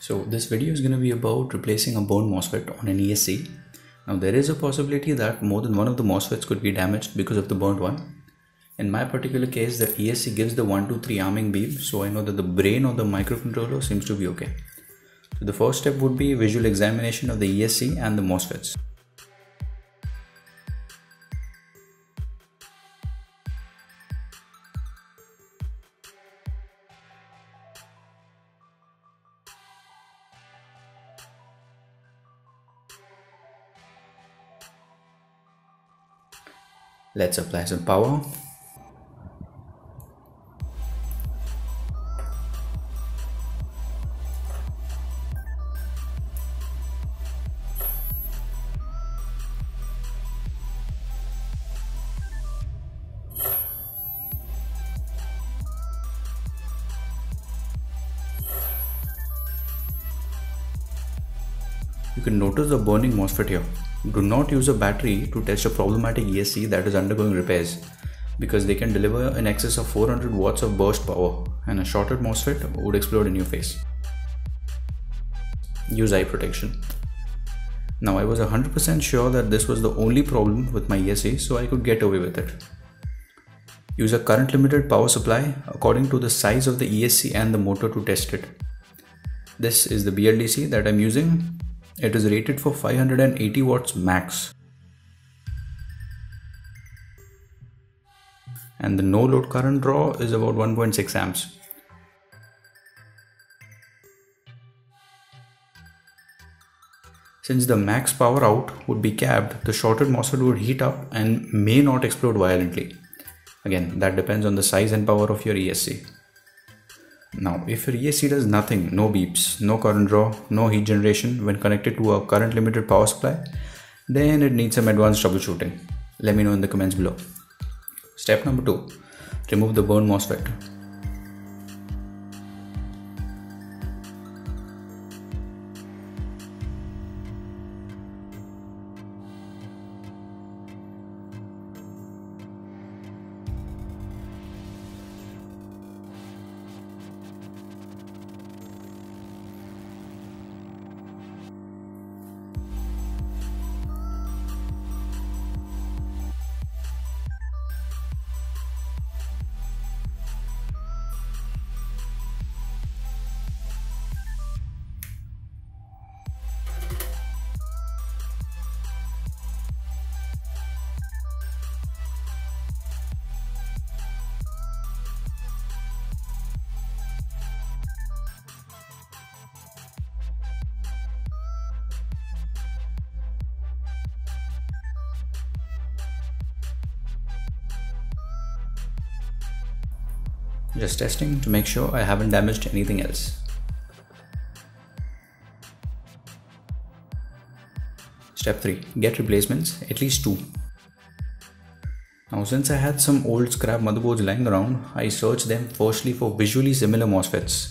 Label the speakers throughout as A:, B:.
A: So this video is going to be about replacing a burned Mosfet on an ESC. Now there is a possibility that more than one of the Mosfets could be damaged because of the burnt one. In my particular case, the ESC gives the 1, 2, 3 arming beam, so I know that the brain or the microcontroller seems to be okay. So the first step would be visual examination of the ESC and the Mosfets. Let's apply some power. You can notice the burning Mosfet here. Do not use a battery to test a problematic ESC that is undergoing repairs, because they can deliver in excess of 400 watts of burst power and a shorted Mosfet would explode in your face. Use eye protection. Now I was 100% sure that this was the only problem with my ESC, so I could get away with it. Use a current limited power supply according to the size of the ESC and the motor to test it. This is the BLDC that I'm using. It is rated for 580 watts max. And the no load current draw is about 1.6 amps. Since the max power out would be capped, the shorted Mosfet would heat up and may not explode violently. Again, that depends on the size and power of your ESC. Now, if your ESC does nothing, no beeps, no current draw, no heat generation when connected to a current limited power supply, then it needs some advanced troubleshooting. Let me know in the comments below. Step number 2. Remove the burned Mosfet. Just testing to make sure I haven't damaged anything else. Step 3. Get replacements, at least 2. Now since I had some old scrap motherboards lying around, I searched them firstly for visually similar Mosfets.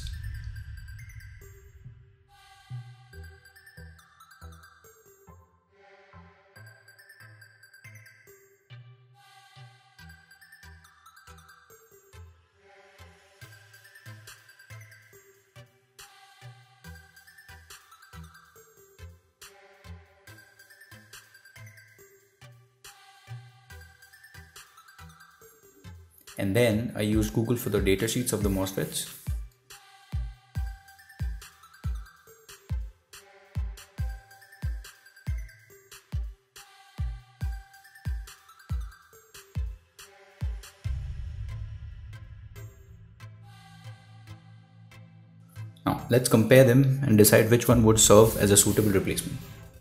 A: And then I used Google for the datasheets of the Mosfets. Now let's compare them and decide which one would serve as a suitable replacement.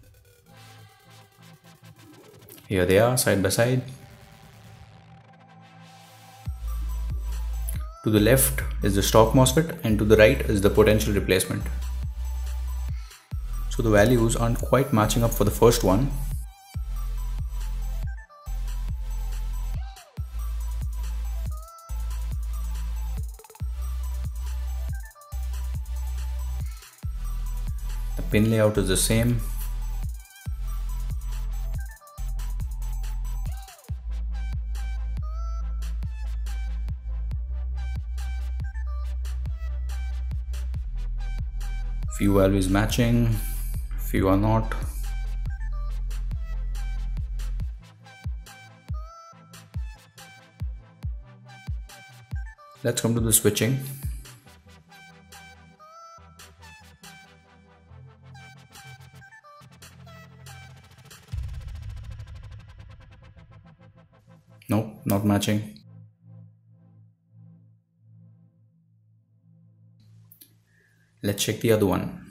A: Here they are, side by side. To the left is the stock Mosfet and to the right is the potential replacement. So the values aren't quite matching up for the first one. The pin layout is the same. Few values matching, few are not. Let's come to the switching. Nope, not matching. Let's check the other one.